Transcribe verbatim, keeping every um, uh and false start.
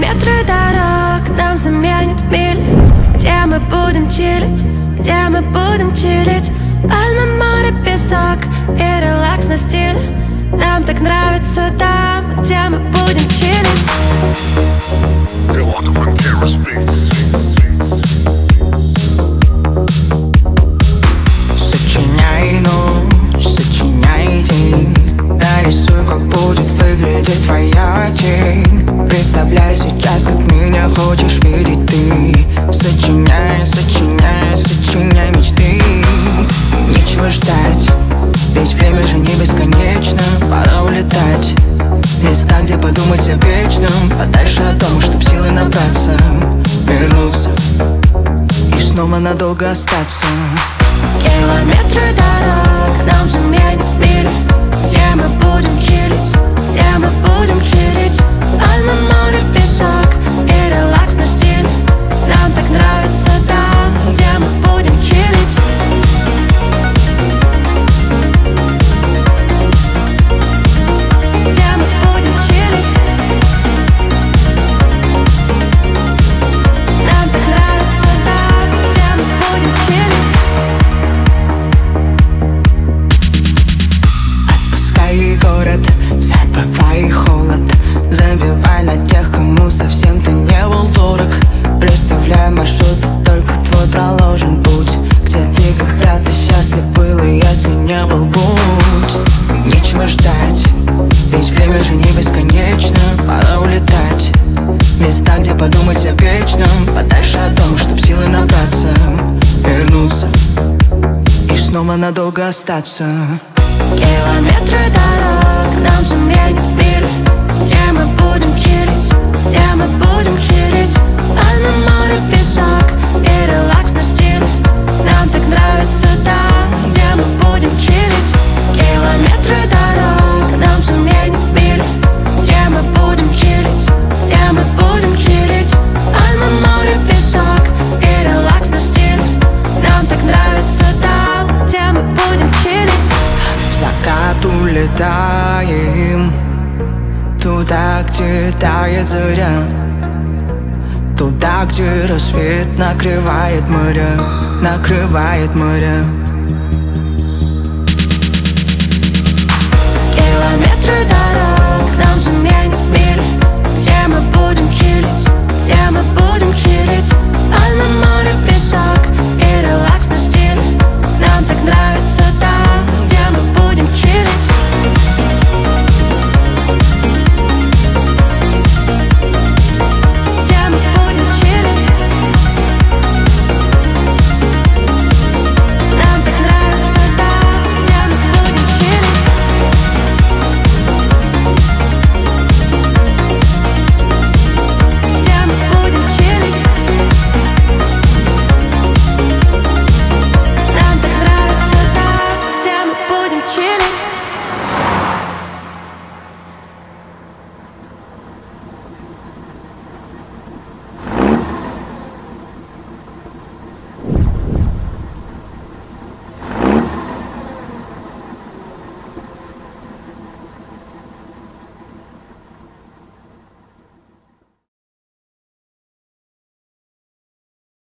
Километры дорог нам заменят мили. Где мы будем чилить, где мы будем чилить. Пальмы, море, песок и релакс на стиле. Нам так нравится там, где мы будем чилить. Сочиняй ночь, сочиняй день. Нарисуй, как будет выглядеть твоя тень. Представляй сейчас, как меня хочешь видеть ты. Сочиняй, сочиняй, сочиняй мечты. Нечего ждать, ведь время же не бесконечно. Пора улетать в места, где подумать о вечном. Подальше от дома, чтоб силы набраться, вернуться и снова надолго остаться. Километры дорог нам заменят мили. Где мы будем чилить, где мы будем чилить. Пальмы, море, песок и релакс на стиле. Нам так нравится там, где мы будем чилить. Где мы будем чилить. Нам так нравится там, где мы будем чилить. Отпускай город, забывай холод. Забивай на тех, кому совсем ты не был дорог. Представляй маршрут, только твой проложен путь. Где ты когда-то счастлив был, и если не был, будь. Нечего ждать, ведь время же не бесконечно. Пора улетать в места, где подумать о вечном. Подальше от дома, чтоб силы набраться, вернуться и снова надолго остаться. Километры дорог нам заменят мили. Где мы будем чилить, где мы будем чилить. Пальмы, море, песок и релакс на стиле. Нам так нравится там, где мы будем чилить. Километры дорог нам заменят мили. Где мы будем чилить, где мы будем чилить. Пальмы, море, песок и релакс на стиле. Нам так нравится там, где мы будем чилить. В закат улетаем туда, где тает заря. Туда, где рассвет накрывает моря, накрывает моря.